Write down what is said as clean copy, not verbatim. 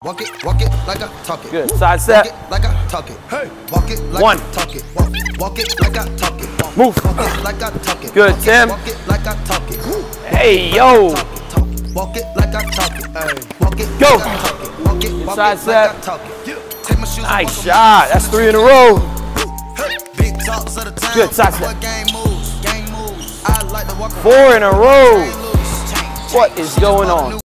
Walk it like I talk it. Good. Side step. Walk it like I talk it. Hey. Walk it like One. I talk it. Walk it like I talk it. Move. Walk it like I talk it. Good, Tim. Walk it like I talk it. Hey, yo. Walk it like I talk it. Walk it Go. like I talk it. Walk it like Side I step. talk it. Take my shoes off, Nice walk 'em shot. That's 3 in a row. Big talks of the time. Good, side step. Game moves. I like to walk 4 in a row. What is going on?